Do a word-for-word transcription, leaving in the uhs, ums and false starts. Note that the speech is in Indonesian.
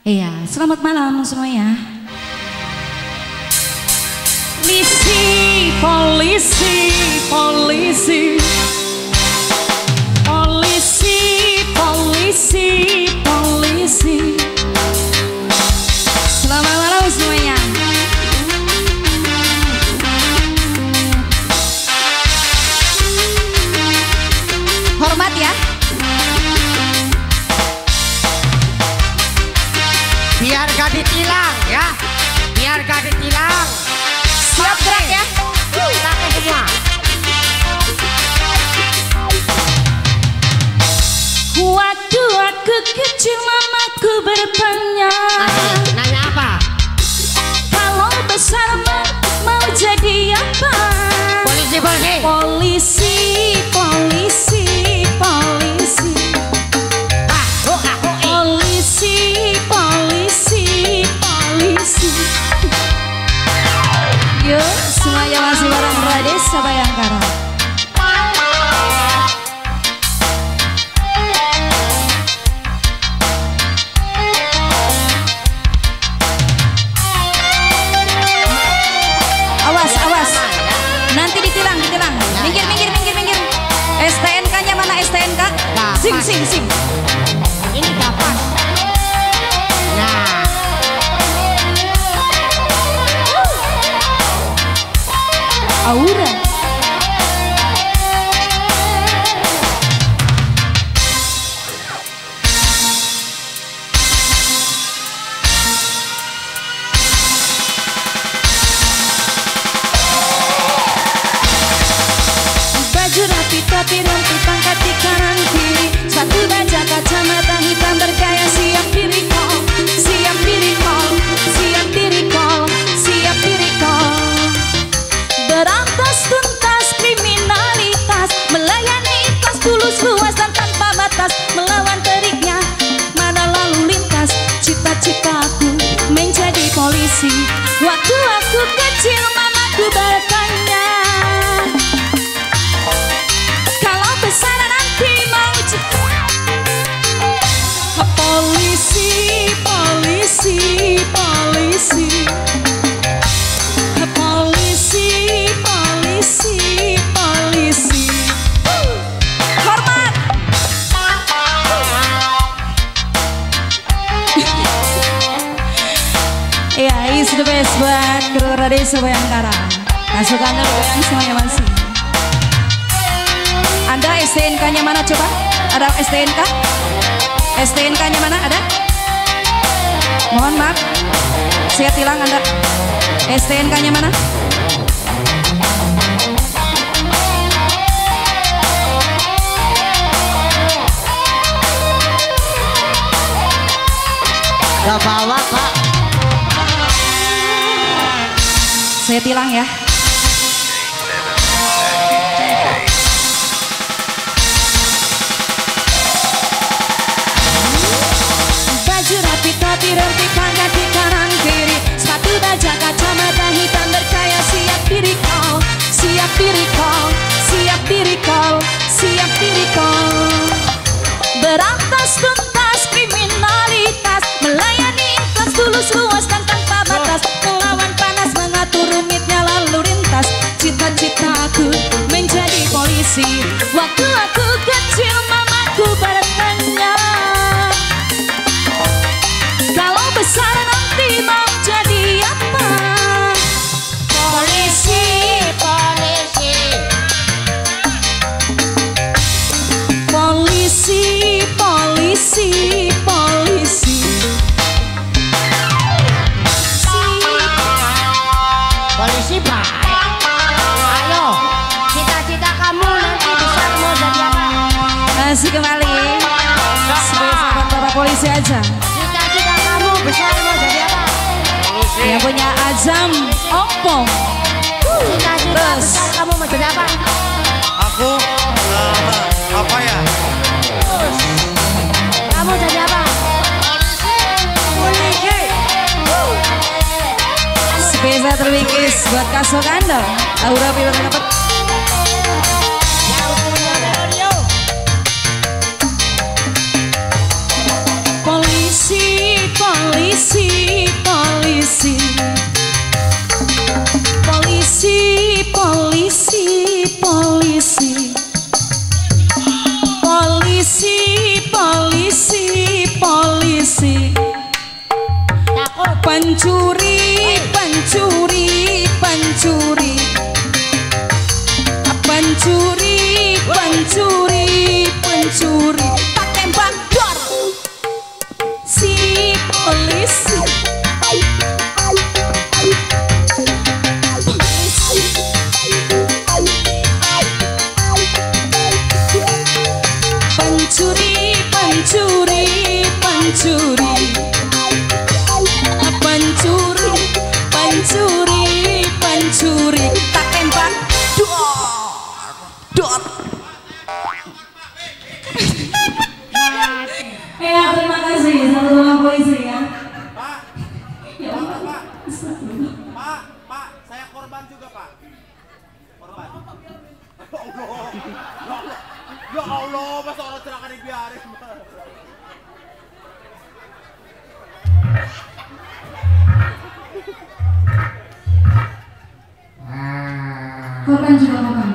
Iya, selamat malam semuanya. Polisi, polisi, polisi, polisi, polisi, polisi. Selamat malam semuanya. Hormat ya. Biar gak ditilang ya, biar gak ditilang. Siap gerak ya. Pakai semua. Waktu aku kecil mamaku bertanya, Asik, nanya apa? kalau besar mau, mau jadi apa? Polisi, polisi. Polisi, polisi, polisi. Ah, oh, ah, oh, eh. Polisi, polisi, polisi. Yuk, semuanya masih bareng Radesa Bayangkara. Awas, awas. Nanti ditilang, ditilang. Minggir, minggir, minggir, minggir. S T N K-nya mana S T N K? Sing, sing, sing. Ini dapat. Nah, Aura. Baju rapi tapi rompi pangkat di kanan kiri. Sepatu baja kacamata hitam bergaya siap diri call, siap diri call, siap diri call, siap diri call. Berantas tuntas kriminalitas, melayani ikhlas tulus luas dan tanpa batas, melawan teriknya mana lalu lintas. Cita-citaku menjadi polisi. Waktu aku kecil mamaku bertanya, kalau besar nanti mau jadi polisi, polisi, polisi. Polisi, polisi, polisi. Hormat. Iya, is the best buat kru Radesa Bayangkara. Pasukan goyang semuanya masih. Anda S T N K-nya mana coba? Ada S T N K? S T N K-nya mana ada? Mohon maaf, saya tilang Anda. S T N K-nya mana? gak bawa pak. Saya tilang ya. Baju rapi tapi rompi pangkat di kanan kiri. Sepatu baja kacamata hitam bergaya siap diri call, siap diri call, siap diri call, siap diri call. Berantas tuntas kriminalitas, melayani ikhlas tulus luas dan tanpa batas, melawan panas mengatur rumitnya lalu lintas. Cita-citaku menjadi polisi. Waktu aku kecil mamaku bertanya, kalau besar nanti mau jadi apa? Polisi, Polisi. polisi, polisi, polisi. Polisi baik. Ayo, cita-cita kamu nanti besar mau jadi apa? Masih kembali sebagai sahabat bapak polisi aja. Cita-cita kamu besar mau jadi apa? Yang punya azam ompong. Cita-cita Terus. besar kamu mau jadi apa? Aku uh, apa ya? Kamu jadi apa? Polisi. Spesial terbingkis buat kasok Anda. Aura Pilar dapat. Yang punya radio. Polisi, polisi. Pencuri, pencuri, pencuri, pencuri, pencuri, pencuri, tak tembak dor si polisi. Pencuri, pencuri, pencuri, pencuri, pencuri, pencuri, tak tembak dor dor. Ya, terima kasih sama-sama polisi ya. Pak, Ya, Pak, Pak, Pak, Pak, saya korban juga Pak. Korban. Ya Allah, ya Allah, ya Allah, masa orang celaka dibiarin. Korban juga korban.